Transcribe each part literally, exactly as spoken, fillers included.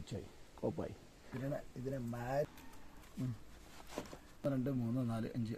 പിടിച്ചായി കോപ്പായി. ഇതിനെ ഇതിനെ മാ രണ്ട് മൂന്ന് നാല് അഞ്ച്.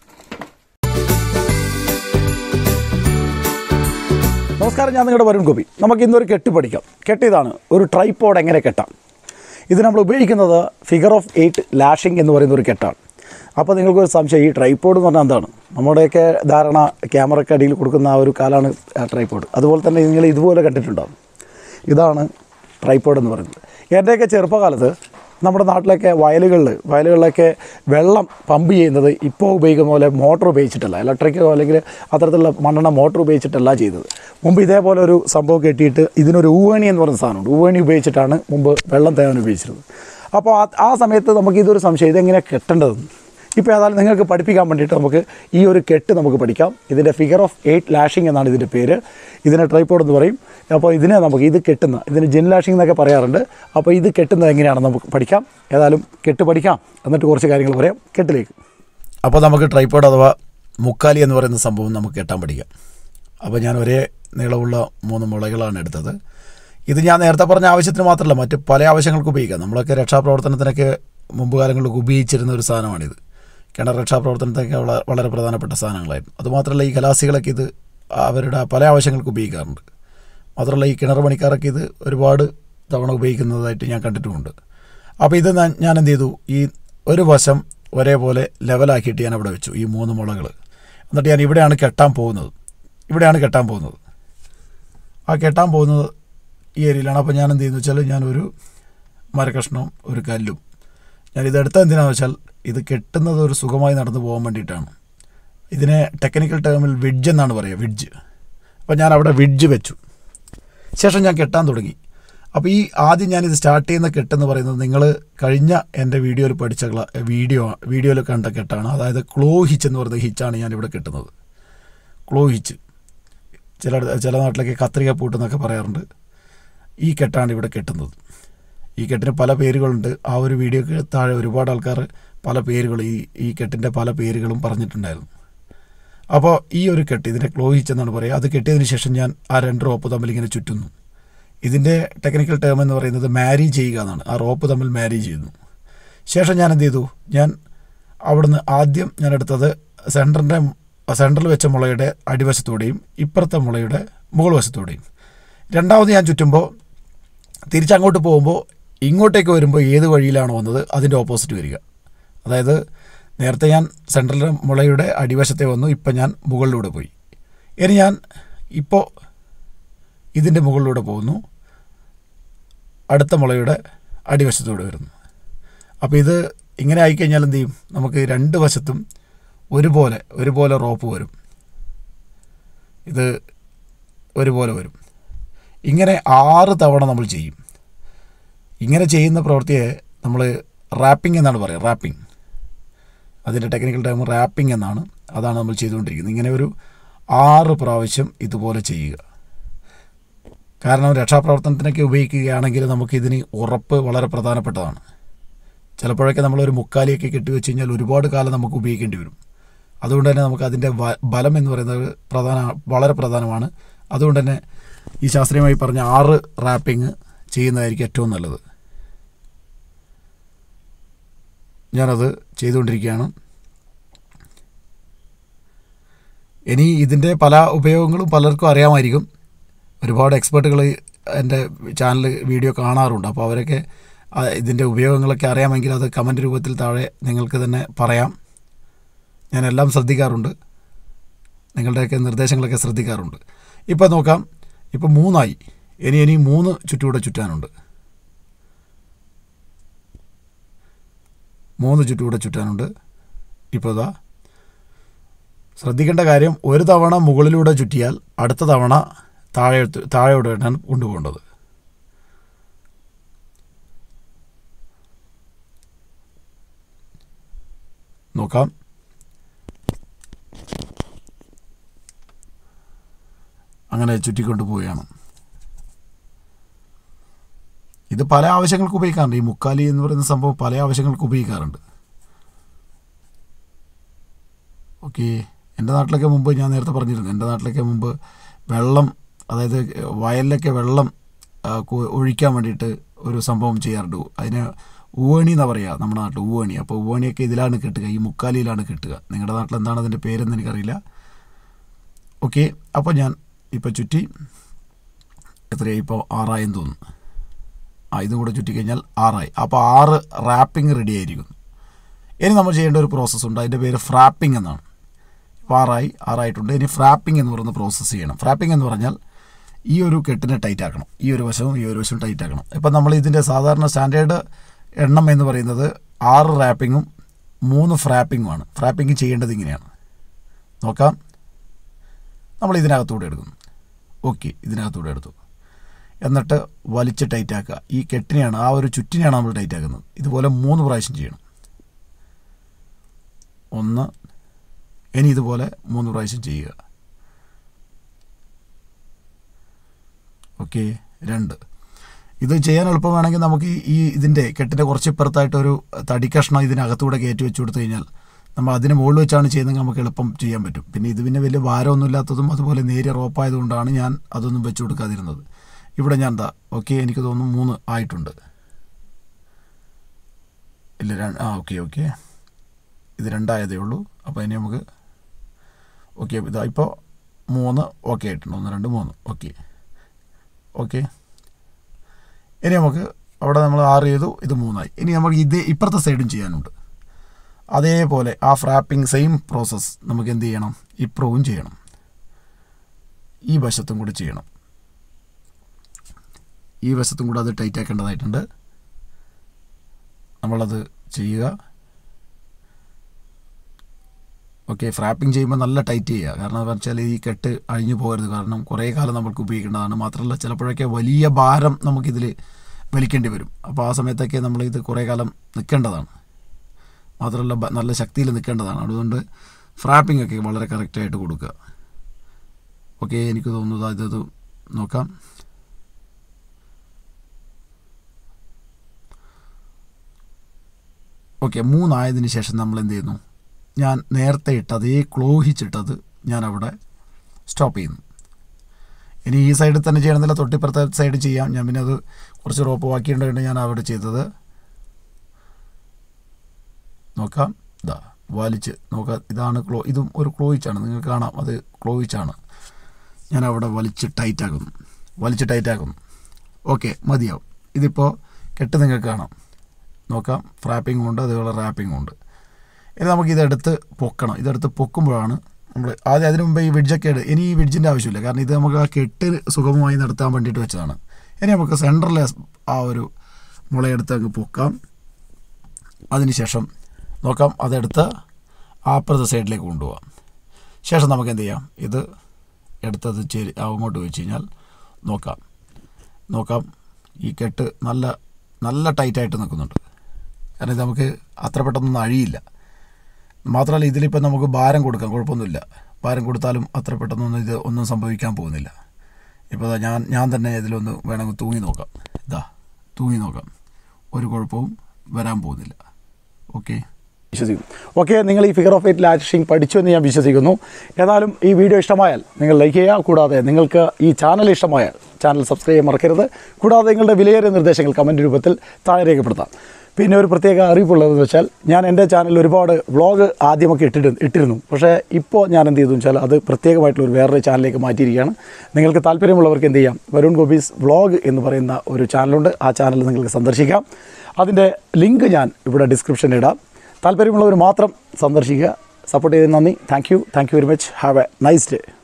നമസ്കാരം, ഞാൻ നിങ്ങളുടെ വരുൺ ഗോപി. നമുക്ക് ഇന്നൊരു കെട്ട് പഠിക്കാം. കെട്ട് ഇതാണ്, ഒരു ട്രൈപോഡ് എങ്ങനെ കെട്ടാം. ഇത് നമ്മൾ ഉപയോഗിക്കുന്നത് ഫിഗർ ഓഫ് എയ്റ്റ് ലാഷിംഗ് എന്ന് പറയുന്ന ഒരു കെട്ടാണ്. അപ്പോൾ നിങ്ങൾക്കൊരു സംശയം, ഈ ട്രൈപോഡ് എന്ന് പറഞ്ഞാൽ എന്താണ്? നമ്മുടെയൊക്കെ ധാരണ ക്യാമറയ്ക്ക് അടിയിൽ കൊടുക്കുന്ന ആ ഒരു കാലാണ് ട്രൈപോഡ്. അതുപോലെ തന്നെ നിങ്ങൾ ഇതുപോലെ കണ്ടിട്ടുണ്ടാകും. ഇതാണ് ട്രൈപോഡ് എന്ന് പറയുന്നത്. എൻ്റെയൊക്കെ ചെറുപ്പകാലത്ത് നമ്മുടെ നാട്ടിലൊക്കെ വയലുകളിൽ വയലുകളിലൊക്കെ വെള്ളം പമ്പ് ചെയ്യുന്നത് ഇപ്പോൾ ഉപയോഗിക്കുന്ന പോലെ മോട്ടോർ ഉപയോഗിച്ചിട്ടല്ല, ഇലക്ട്രിക്കോ അല്ലെങ്കിൽ അത്തരത്തിലുള്ള മണ്ണെണ്ണ മോട്ടോർ ഉപയോഗിച്ചിട്ടല്ല ചെയ്തത്. മുമ്പ് ഇതേപോലെ ഒരു സംഭവം കെട്ടിയിട്ട് ഇതിനൊരു ഊവണി എന്ന് പറയുന്ന സാധനമുണ്ട്. ഊവണി ഉപയോഗിച്ചിട്ടാണ് മുമ്പ് വെള്ളം തേവാൻ ഉപയോഗിച്ചിരുന്നത്. അപ്പോൾ ആ ആ സമയത്ത് നമുക്ക് ഇതൊരു സംശയം, ഇതെങ്ങനെ കെട്ടേണ്ടതെന്ന്. ഇപ്പോൾ ഏതായാലും നിങ്ങൾക്ക് പഠിപ്പിക്കാൻ വേണ്ടിയിട്ട് നമുക്ക് ഈ ഒരു കെട്ട് നമുക്ക് പഠിക്കാം. ഇതിൻ്റെ ഫിഗർ ഓഫ് എയ്റ്റ് ലാഷിംഗ് എന്നാണ് ഇതിൻ്റെ പേര്. ഇതിനെ ട്രൈപോഡ് എന്ന് പറയും. അപ്പോൾ ഇതിനെ നമുക്ക് ഇത് കെട്ടുന്ന, ഇതിന് ജിൻ ലാഷിംഗ് എന്നൊക്കെ പറയാറുണ്ട്. അപ്പോൾ ഇത് കെട്ടുന്നത് എങ്ങനെയാണെന്ന് നമുക്ക് പഠിക്കാം. ഏതായാലും കെട്ട് പഠിക്കാം, എന്നിട്ട് കുറച്ച് കാര്യങ്ങൾ പറയാം കെട്ടിലേക്ക്. അപ്പോൾ നമുക്ക് ട്രൈപോഡ് അഥവാ മുക്കാലി എന്ന് പറയുന്ന സംഭവം നമുക്ക് കെട്ടാൻ പഠിക്കാം. അപ്പോൾ ഞാൻ ഒരേ നീളമുള്ള മൂന്ന് മുളകളാണ് എടുത്തത്. ഇത് ഞാൻ നേരത്തെ പറഞ്ഞ ആവശ്യത്തിന് മാത്രമല്ല, മറ്റ് പല ആവശ്യങ്ങൾക്ക് ഉപയോഗിക്കാം. നമ്മളൊക്കെ രക്ഷാപ്രവർത്തനത്തിനൊക്കെ മുമ്പ് കാലങ്ങളിൽ ഉപയോഗിച്ചിരുന്ന ഒരു സാധനമാണിത്. കിണർ രക്ഷാപ്രവർത്തനത്തിനൊക്കെ വളരെ പ്രധാനപ്പെട്ട സാധനങ്ങളായിരുന്നു. അതുമാത്രമല്ല, ഈ കലാസികളൊക്കെ ഇത് അവരുടെ പല ആവശ്യങ്ങൾക്ക് ഉപയോഗിക്കാറുണ്ട്. മാത്രമല്ല, ഈ കിണർ പണിക്കാരൊക്കെ ഇത് ഒരുപാട് തവണ ഉപയോഗിക്കുന്നതായിട്ട് ഞാൻ കണ്ടിട്ടുമുണ്ട്. അപ്പോൾ ഇത് ഞാൻ എന്ത് ചെയ്തു, ഈ ഒരു വശം ഒരേപോലെ ലെവലാക്കിയിട്ട് ഞാൻ അവിടെ വെച്ചു, ഈ മൂന്ന് മുളകൾ. എന്നിട്ട് ഞാൻ ഇവിടെയാണ് കെട്ടാൻ പോകുന്നത്. ഇവിടെയാണ് കെട്ടാൻ പോകുന്നത്. ആ കെട്ടാൻ പോകുന്നത് ഈ ഏരിയയിലാണ്. അപ്പോൾ ഞാൻ എന്ത് ചെയ്യുന്നു വെച്ചാൽ, ഞാനൊരു മരക്കഷ്ണവും ഒരു കല്ലും ഞാനിതെടുത്തത് എന്തിനാണെന്ന് വെച്ചാൽ, ഇത് കെട്ടുന്നത് ഒരു സുഖമായി നടന്നു പോകാൻ വേണ്ടിയിട്ടാണ്. ഇതിനെ ടെക്നിക്കൽ ടേമിൽ വിഡ്ജ് എന്നാണ് പറയുക, വിഡ്ജ്. അപ്പോൾ ഞാൻ അവിടെ വിഡ്ജ് വെച്ചു. ശേഷം ഞാൻ കെട്ടാൻ തുടങ്ങി. അപ്പോൾ ഈ ആദ്യം ഞാനിത് സ്റ്റാർട്ട് ചെയ്യുന്ന കെട്ടെന്ന് പറയുന്നത് നിങ്ങൾ കഴിഞ്ഞ എൻ്റെ വീഡിയോയിൽ പഠിച്ച വീഡിയോ വീഡിയോയിൽ കണ്ട കെട്ടാണ്. അതായത് ക്ലോ ഹിച്ച് എന്ന് പറയുന്ന ഹിച്ചാണ് ഞാനിവിടെ കെട്ടുന്നത്. ക്ലോ ഹിച്ച്, ചില ചില നാട്ടിലൊക്കെ കത്രിക പൂട്ടെന്നൊക്കെ പറയാറുണ്ട്. ഈ കെട്ടാണ് ഇവിടെ കെട്ടുന്നത്. ഈ കെട്ടിന് പല പേരുകളുണ്ട്. ആ ഒരു വീഡിയോക്ക് താഴെ ഒരുപാട് ആൾക്കാർ പല പേരുകൾ ഈ ഈ കെട്ടിൻ്റെ പല പേരുകളും പറഞ്ഞിട്ടുണ്ടായിരുന്നു. അപ്പോൾ ഈ ഒരു കെട്ട്, ഇതിൻ്റെ ക്ലോ ഹിച്ച് എന്നാണ് പറയുക. അത് കെട്ടിയതിന് ശേഷം ഞാൻ ആ രണ്ട് റോപ്പ് തമ്മിൽ ഇങ്ങനെ ചുറ്റുന്നു. ഇതിൻ്റെ ടെക്നിക്കൽ ടേം എന്ന് പറയുന്നത് മാരി ചെയ്യുക എന്നാണ്. ആ റോപ്പ് തമ്മിൽ മാരി ചെയ്യുന്നു. ശേഷം ഞാൻ എന്ത് ചെയ്തു, ഞാൻ അവിടുന്ന് ആദ്യം ഞാൻ എടുത്തത് സെൻറ്ററിൻ്റെ സെൻറ്ററിൽ വെച്ച മുളയുടെ അടിവശത്തോടെയും ഇപ്പുറത്തെ മുളയുടെ മുകൾ വശത്തോടെയും. രണ്ടാമത് ഞാൻ ചുറ്റുമ്പോൾ തിരിച്ചങ്ങോട്ട് പോകുമ്പോൾ ഇങ്ങോട്ടേക്ക് വരുമ്പോൾ ഏത് വഴിയിലാണോ വന്നത് അതിൻ്റെ ഓപ്പോസിറ്റ് വരിക. അതായത് നേരത്തെ ഞാൻ സെൻട്രലിലെ മുളയുടെ അടിവശത്തെ വന്നു, ഇപ്പം ഞാൻ മുകളിലൂടെ പോയി. ഇനി ഞാൻ ഇപ്പോൾ ഇതിൻ്റെ മുകളിലൂടെ പോകുന്നു, അടുത്ത മുളയുടെ അടിവശത്തൂടെ വരുന്നു. അപ്പോൾ ഇത് ഇങ്ങനെ ആയിക്കഴിഞ്ഞാൽ എന്ത് ചെയ്യും, നമുക്ക് രണ്ട് വശത്തും ഒരുപോലെ ഒരുപോലെ റോപ്പ് വരും. ഇത് ഒരുപോലെ വരും. ഇങ്ങനെ ആറ് തവണ നമ്മൾ ചെയ്യും. ഇങ്ങനെ ചെയ്യുന്ന പ്രവൃത്തിയെ നമ്മൾ റാപ്പിംഗ് എന്നാണ് പറയുക. റാപ്പിംഗ്, അതിൻ്റെ ടെക്നിക്കൽ ടൈം റാപ്പിംഗ് എന്നാണ്. അതാണ് നമ്മൾ ചെയ്തുകൊണ്ടിരിക്കുന്നത്. ഇങ്ങനെ ഒരു ആറ് പ്രാവശ്യം ഇതുപോലെ ചെയ്യുക. കാരണം രക്ഷാപ്രവർത്തനത്തിനൊക്കെ ഉപയോഗിക്കുകയാണെങ്കിൽ നമുക്കിതിന് ഉറപ്പ് വളരെ പ്രധാനപ്പെട്ടതാണ്. ചിലപ്പോഴൊക്കെ നമ്മളൊരു മുക്കാലിയൊക്കെ കെട്ടിവെച്ച് കഴിഞ്ഞാൽ ഒരുപാട് കാലം നമുക്ക് ഉപയോഗിക്കേണ്ടി വരും. അതുകൊണ്ട് തന്നെ നമുക്ക് അതിൻ്റെ ബലം എന്ന് പറയുന്നത് പ്രധാന വളരെ പ്രധാനമാണ്. അതുകൊണ്ട് തന്നെ ഈ ശാസ്ത്രീയമായി പറഞ്ഞ ആറ് റാപ്പിംഗ് ചെയ്യുന്നതായിരിക്കും ഏറ്റവും നല്ലത്. ഞാനത് ചെയ്തുകൊണ്ടിരിക്കുകയാണ്. ഇനി ഇതിൻ്റെ പല ഉപയോഗങ്ങളും പലർക്കും അറിയാമായിരിക്കും. ഒരുപാട് എക്സ്പേർട്ടുകൾ എൻ്റെ ചാനൽ വീഡിയോ കാണാറുണ്ട്. അപ്പോൾ അവരൊക്കെ ഇതിൻ്റെ ഉപയോഗങ്ങളൊക്കെ അറിയാമെങ്കിൽ അത് കമൻറ്റ് രൂപത്തിൽ താഴെ നിങ്ങൾക്ക് തന്നെ പറയാം. ഞാനെല്ലാം ശ്രദ്ധിക്കാറുണ്ട്, നിങ്ങളുടെയൊക്കെ നിർദ്ദേശങ്ങളൊക്കെ ശ്രദ്ധിക്കാറുണ്ട്. ഇപ്പോൾ നോക്കാം, ഇപ്പോൾ മൂന്നായി. ഇനി ഇനി മൂന്ന് ചുറ്റൂടെ ചുറ്റാനുണ്ട്. മൂന്ന് ചുറ്റൂടെ ചുറ്റാനുണ്ട്. ഇപ്പോൾ ഇതാ ശ്രദ്ധിക്കേണ്ട കാര്യം, ഒരു തവണ മുകളിലൂടെ ചുറ്റിയാൽ അടുത്ത തവണ താഴെ താഴെയോടെയാണ് കൊണ്ടുപോകേണ്ടത്. നോക്കാം, അങ്ങനെ ചുറ്റിക്കൊണ്ട് പോവുകയാണ്. ഇത് പല ആവശ്യങ്ങൾക്ക് ഉപയോഗിക്കാറുണ്ട്. ഈ മുക്കാലി എന്ന് പറയുന്ന സംഭവം പല ആവശ്യങ്ങൾക്ക് ഉപയോഗിക്കാറുണ്ട്. ഓക്കെ, എൻ്റെ നാട്ടിലൊക്കെ മുമ്പ് ഞാൻ നേരത്തെ പറഞ്ഞിരുന്നു, എൻ്റെ നാട്ടിലൊക്കെ മുമ്പ് വെള്ളം, അതായത് വയലിലൊക്കെ വെള്ളം ഒഴിക്കാൻ വേണ്ടിയിട്ട് ഒരു സംഭവം ചെയ്യാറുണ്ട്. അതിന് ഊവണി എന്നാണ് പറയുക നമ്മുടെ നാട്ടിൽ, ഊവണി. അപ്പോൾ ഊവണിയൊക്കെ ഇതിലാണ് കെട്ടുക, ഈ മുക്കാലിയിലാണ് കെട്ടുക. നിങ്ങളുടെ നാട്ടിൽ എന്താണ് അതിൻ്റെ പേരെന്ന് എനിക്കറിയില്ല. ഓക്കെ, അപ്പോൾ ഞാൻ ഇപ്പോൾ ചുറ്റി എത്രയായി? ഇപ്പോൾ ആറായെന്ന് തോന്നുന്നു. ആ ഇതും കൂടെ ചുറ്റി കഴിഞ്ഞാൽ ആറായി. അപ്പോൾ ആറ് റാപ്പിംഗ് റെഡി ആയിരിക്കുന്നു. ഇനി നമ്മൾ ചെയ്യേണ്ട ഒരു പ്രോസസ്സുണ്ട്, അതിൻ്റെ പേര് ഫ്രാപ്പിംഗ് എന്നാണ്. ഇപ്പോൾ ആറായി ആറായിട്ടുണ്ട്. ഇനി ഫ്രാപ്പിംഗ് എന്ന് പറയുന്ന പ്രോസസ്സ് ചെയ്യണം. ഫ്രാപ്പിംഗ് എന്ന് പറഞ്ഞാൽ ഈ ഒരു കെട്ടിനെ ടൈറ്റ് ആക്കണം, ഈ ഒരു വശവും ഈ ഒരു വശവും ടൈറ്റ് ആക്കണം. ഇപ്പം നമ്മൾ ഇതിൻ്റെ സാധാരണ സ്റ്റാൻഡേർഡ് എണ്ണം എന്ന് പറയുന്നത് ആറ് റാപ്പിങ്ങും മൂന്ന് ഫ്രാപ്പിങ്ങുമാണ്. ഫ്രാപ്പിംഗ് ചെയ്യേണ്ടത് ഇങ്ങനെയാണ്. നോക്കാം, നമ്മൾ ഇതിനകത്തൂടെ എടുക്കുന്നു. ഓക്കെ, ഇതിനകത്തൂടെ എടുത്തു. എന്നിട്ട് വലിച്ച് ടൈറ്റാക്കുക. ഈ കെട്ടിനെയാണ്, ആ ഒരു ചുറ്റിനെയാണ് നമ്മൾ ടൈറ്റാക്കുന്നത്. ഇതുപോലെ മൂന്ന് പ്രാവശ്യം ചെയ്യണം. ഒന്ന്, ഇനി ഇതുപോലെ മൂന്ന് പ്രാവശ്യം ചെയ്യുക. ഓക്കെ, രണ്ട്. ഇത് ചെയ്യാൻ എളുപ്പമാണെങ്കിൽ നമുക്ക് ഈ ഇതിൻ്റെ കെട്ടിൻ്റെ കുറച്ച് ഇപ്പുറത്തായിട്ടൊരു തടി കഷ്ണം ഇതിനകത്തൂടെ കയറ്റി വെച്ച് കൊടുത്തു കഴിഞ്ഞാൽ നമ്മൾ അതിന് മുകളിൽ വെച്ചാണ് ചെയ്യുന്നതെങ്കിൽ നമുക്ക് എളുപ്പം ചെയ്യാൻ പറ്റും. പിന്നെ ഇത് പിന്നെ വലിയ ഭാരമൊന്നും ഇല്ലാത്തതും അതുപോലെ നേരിയ റോപ്പായതുകൊണ്ടാണ് ഞാൻ അതൊന്നും വെച്ച് കൊടുക്കാതിരുന്നത്. ഇവിടെ ഞാൻ എന്താ ഓക്കെ, എനിക്ക് തോന്നുന്നു മൂന്ന് ആയിട്ടുണ്ട്. ഇല്ല, രണ്ട്. ആ ഓക്കെ ഓക്കെ, ഇത് രണ്ടായതേ ഉള്ളൂ. അപ്പോൾ ഇനി നമുക്ക് ഓക്കെ, ഇതാ ഇപ്പോൾ മൂന്ന് ഓക്കെ ആയിട്ടുണ്ട്. ഒന്ന് രണ്ട് മൂന്ന് ഓക്കെ ഓക്കെ. ഇനി നമുക്ക് അവിടെ നമ്മൾ ആറ് ചെയ്തു, ഇത് മൂന്നായി. ഇനി നമുക്ക് ഇത് ഇപ്പുറത്തെ സൈഡും ചെയ്യാനുണ്ട്. അതേപോലെ ആ ഫ്രാപ്പിംഗ് സെയിം പ്രോസസ്സ് നമുക്ക് എന്ത് ചെയ്യണം? ഇപ്പുറവും ചെയ്യണം, ഈ വശത്തും കൂടി ചെയ്യണം. ഈ വശത്തും കൂടെ അത് ടൈറ്റ് ആക്കേണ്ടതായിട്ടുണ്ട്. നമ്മളത് ചെയ്യുക. ഓക്കെ, ഫ്രാപ്പിംഗ് ചെയ്യുമ്പോൾ നല്ല ടൈറ്റ് ചെയ്യുക. കാരണം എന്താ വെച്ചാൽ ഈ കെട്ട് അഴിഞ്ഞു പോകരുത്. കാരണം കുറേ കാലം നമുക്ക് ഉപയോഗിക്കേണ്ടതാണ്. മാത്രമല്ല ചിലപ്പോഴൊക്കെ വലിയ ഭാരം നമുക്കിതിൽ വലിക്കേണ്ടി വരും. അപ്പോൾ ആ സമയത്തൊക്കെ നമ്മളിത് കുറേ കാലം നിൽക്കേണ്ടതാണ്. മാത്രമല്ല നല്ല ശക്തിയിൽ നിൽക്കേണ്ടതാണ്. അതുകൊണ്ട് ഫ്രാപ്പിംഗ് ഒക്കെ വളരെ കറക്റ്റായിട്ട് കൊടുക്കുക. ഓക്കെ, എനിക്ക് തോന്നുന്നത് ഇത് നോക്കാം. ഓക്കെ, മൂന്നായതിന് ശേഷം നമ്മൾ എന്ത് ചെയ്യുന്നു? ഞാൻ നേരത്തെ ഇട്ട് അതേ ക്ലോഹിച്ചിട്ടത് ഞാൻ അവിടെ സ്റ്റോപ്പ് ചെയ്യുന്നു. ഇനി ഈ സൈഡിൽ തന്നെ ചെയ്യണമെന്നില്ല, തൊട്ടിപ്പുറത്തെ സൈഡ് ചെയ്യാം. ഞാൻ പിന്നെ അത് കുറച്ച് റോപ്പ് ബാക്കിയുണ്ടായിട്ട് ഞാൻ അവിടെ ചെയ്തത്. നോക്കാം, ഇതാ വലിച്ച് നോക്കാം. ഇതാണ് ക്ലോ, ഇതും ഒരു ക്ലോയിച്ചാണ്, നിങ്ങൾക്ക് കാണാം, അത് ക്ലോയിച്ചാണ്. ഞാൻ അവിടെ വലിച്ച് ടൈറ്റാക്കുന്നു, വലിച്ച് ടൈറ്റാക്കുന്നു. ഓക്കെ, മതിയാവും. ഇതിപ്പോൾ കെട്ട് നിങ്ങൾക്ക് കാണാം. നോക്കാം, ഫ്രാപ്പിംഗും ഉണ്ട്, അതുപോലെ റാപ്പിംഗും ഉണ്ട്. ഇനി നമുക്കിതെടുത്ത് പൊക്കണം. ഇതെടുത്ത് പൊക്കുമ്പോഴാണ് നമ്മൾ ആദ്യം, അതിന് മുമ്പ് ഈ വിഡ്ജൊക്കെ ഇട്. ഇനി ഈ വിഡ്ജിൻ്റെ ആവശ്യമില്ല, കാരണം ഇത് നമുക്ക് ആ കെട്ട് സുഗമമായി നടത്താൻ വേണ്ടിയിട്ട് വെച്ചതാണ്. ഇനി നമുക്ക് സെൻറ്ററിലെ ആ ഒരു മുളയെടുത്ത് അങ്ങ് പൊക്കാം. അതിനുശേഷം നോക്കാം, അതെടുത്ത് അപ്പുറത്തെ സൈഡിലേക്ക് കൊണ്ടുപോകാം. ശേഷം നമുക്ക് എന്ത് ചെയ്യാം? ഇത് എടുത്തത് ചേരി അങ്ങോട്ട് വെച്ച് കഴിഞ്ഞാൽ നോക്കാം നോക്കാം ഈ കെട്ട് നല്ല നല്ല ടൈറ്റായിട്ട് നിൽക്കുന്നുണ്ട്. കാരണം ഇത് നമുക്ക് അത്ര പെട്ടെന്നൊന്നും അഴിയില്ല. മാത്രമല്ല ഇതിലിപ്പോൾ നമുക്ക് ഭാരം കൊടുക്കാം, കുഴപ്പമൊന്നുമില്ല. ഭാരം കൊടുത്താലും അത്ര പെട്ടെന്നൊന്നും ഇത് ഒന്നും സംഭവിക്കാൻ പോകുന്നില്ല. ഇപ്പോൾ ഞാൻ ഞാൻ തന്നെ ഇതിലൊന്ന് വേണമെങ്കിൽ തൂങ്ങി നോക്കാം. ഇതാ തൂങ്ങി നോക്കാം, ഒരു കുഴപ്പവും വരാൻ പോകുന്നില്ല. ഓക്കെ, വിശ്വസിക്കും. ഓക്കെ, നിങ്ങൾ ഈ ഫിഗർ ഓഫ് എയ്റ്റ് ലാഷിംഗ് പഠിച്ചു എന്ന് ഞാൻ വിശ്വസിക്കുന്നു. ഏതായാലും ഈ വീഡിയോ ഇഷ്ടമായാൽ നിങ്ങൾ ലൈക്ക് ചെയ്യുക. കൂടാതെ നിങ്ങൾക്ക് ഈ ചാനൽ ഇഷ്ടമായാൽ ചാനൽ സബ്സ്ക്രൈബ് ചെയ്യാൻ മറക്കരുത്. കൂടാതെ നിങ്ങളുടെ വിലയേറിയ നിർദ്ദേശങ്ങൾ കമൻറ്റ് രൂപത്തിൽ താഴെ രേഖപ്പെടുത്താം. പിന്നെ ഒരു പ്രത്യേക അറിയിപ്പുള്ളതെന്ന് വെച്ചാൽ, ഞാൻ എൻ്റെ ചാനലിൽ ഒരുപാട് വ്ളോഗ് ആദ്യമൊക്കെ ഇട്ടിട്ട് ഇട്ടിരുന്നു പക്ഷേ ഇപ്പോൾ ഞാൻ എന്ത് ചെയ്തു വെച്ചാൽ അത് പ്രത്യേകമായിട്ടുള്ളൊരു വേറൊരു ചാനലിലേക്ക് മാറ്റിയിരിക്കുകയാണ്. നിങ്ങൾക്ക് താല്പര്യമുള്ളവർക്ക് എന്ത് ചെയ്യാം, വരുൺ ഗോപീസ് വ്ളോഗ് എന്ന് പറയുന്ന ഒരു ചാനലുണ്ട്. ആ ചാനൽ നിങ്ങൾക്ക് സന്ദർശിക്കാം. അതിൻ്റെ ലിങ്ക് ഞാൻ ഇവിടെ ഡിസ്ക്രിപ്ഷനിൽ ഇടാം. താല്പര്യമുള്ളവർ മാത്രം സന്ദർശിക്കുക. സപ്പോർട്ട് ചെയ്തതിന് നന്ദി. Thank you thank you very much. Have a nice day.